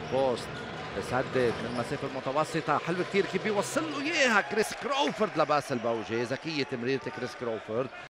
بوست بسدد من مسافة متوسطة، حلو كتير كيف بيوصل له اياها كريس كروفورد لباس البوجه، ذكية تمريرة كريس كروفورد.